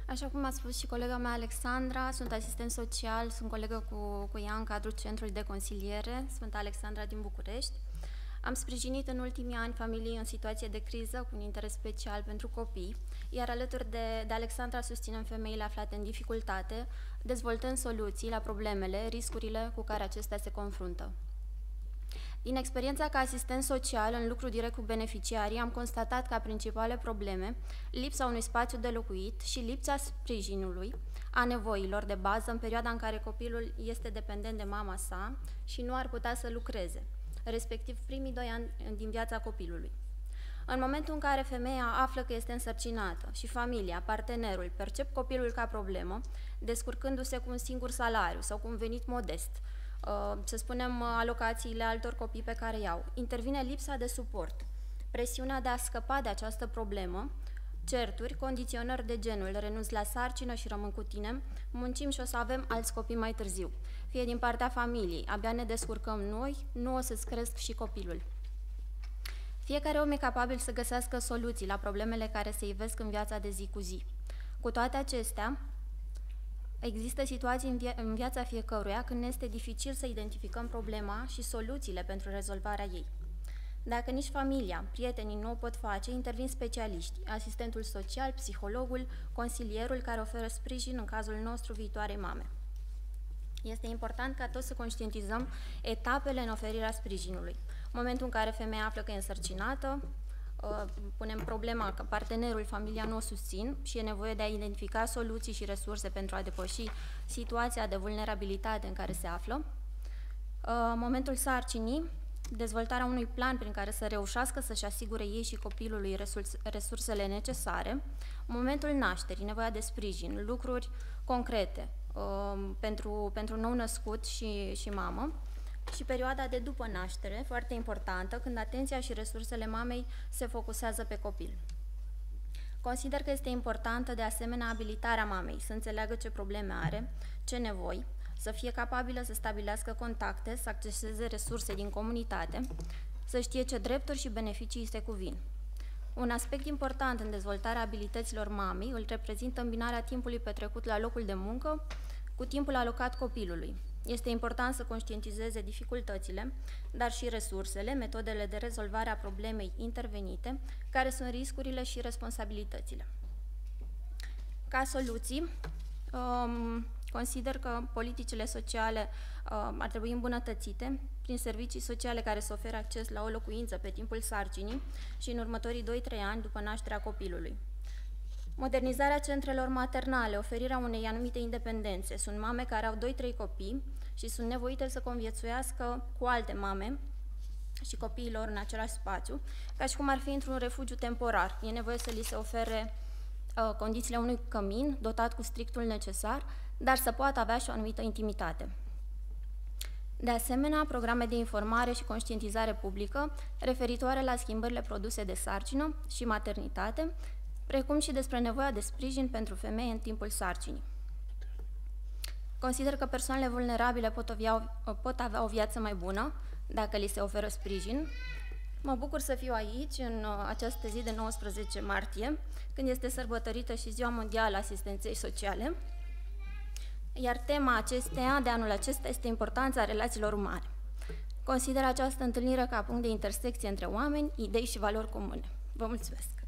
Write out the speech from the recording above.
Așa cum a spus și colega mea Alexandra, sunt asistent social, sunt colegă cu ea în cadrul Centrului de Consiliere, Sfânta Alexandra din București. Am sprijinit în ultimii ani familii în situație de criză cu un interes special pentru copii, iar alături de Alexandra susținem femeile aflate în dificultate, dezvoltând soluții la problemele, riscurile cu care acestea se confruntă. Din experiența ca asistent social în lucru direct cu beneficiarii, am constatat ca principale probleme lipsa unui spațiu de locuit și lipsa sprijinului, a nevoilor de bază în perioada în care copilul este dependent de mama sa și nu ar putea să lucreze, respectiv primii 2 ani din viața copilului. În momentul în care femeia află că este însărcinată și familia, partenerul, percep copilul ca problemă, descurcându-se cu un singur salariu sau cu un venit modest, să spunem alocațiile altor copii pe care iau, intervine lipsa de suport, presiunea de a scăpa de această problemă, certuri, condiționări de genul renunț la sarcină și rămân cu tine, muncim și o să avem alți copii mai târziu, fie din partea familiei, abia ne descurcăm noi, nu o să-ți cresc și copilul. Fiecare om e capabil să găsească soluții la problemele care se ivesc în viața de zi cu zi. Cu toate acestea, există situații în viața fiecăruia când ne este dificil să identificăm problema și soluțiile pentru rezolvarea ei. Dacă nici familia, prietenii nu o pot face, intervin specialiști, asistentul social, psihologul, consilierul care oferă sprijin, în cazul nostru, viitoarei mame. Este important ca toți să conștientizăm etapele în oferirea sprijinului. Momentul în care femeia află că e însărcinată, punem problema că partenerul, familia nu o susțin și e nevoie de a identifica soluții și resurse pentru a depăși situația de vulnerabilitate în care se află. Momentul sarcinii, dezvoltarea unui plan prin care să reușească să-și asigure ei și copilului resursele necesare. Momentul nașterii, nevoia de sprijin, lucruri concrete pentru nou-născut și mamă. Și perioada de după naștere, foarte importantă, când atenția și resursele mamei se focusează pe copil. Consider că este importantă de asemenea abilitarea mamei, să înțeleagă ce probleme are, ce nevoi, să fie capabilă să stabilească contacte, să acceseze resurse din comunitate, să știe ce drepturi și beneficii îi se cuvin. Un aspect important în dezvoltarea abilităților mamei îl reprezintă îmbinarea timpului petrecut la locul de muncă cu timpul alocat copilului. Este important să conștientizeze dificultățile, dar și resursele, metodele de rezolvare a problemei intervenite, care sunt riscurile și responsabilitățile. Ca soluții, consider că politicile sociale ar trebui îmbunătățite prin servicii sociale care să ofere acces la o locuință pe timpul sarcinii și în următorii 2-3 ani după nașterea copilului. Modernizarea centrelor maternale, oferirea unei anumite independențe. Sunt mame care au 2-3 copii și sunt nevoite să conviețuiască cu alte mame și copiilor în același spațiu, ca și cum ar fi într-un refugiu temporar. E nevoie să li se ofere condițiile unui cămin dotat cu strictul necesar, dar să poată avea și o anumită intimitate. De asemenea, programe de informare și conștientizare publică referitoare la schimbările produse de sarcină și maternitate, precum și despre nevoia de sprijin pentru femei în timpul sarcinii. Consider că persoanele vulnerabile pot avea o viață mai bună dacă li se oferă sprijin. Mă bucur să fiu aici în această zi de 19 martie, când este sărbătorită și Ziua Mondială a Asistenței Sociale, iar tema acesteia de anul acesta este importanța relațiilor umane. Consider această întâlnire ca punct de intersecție între oameni, idei și valori comune. Vă mulțumesc!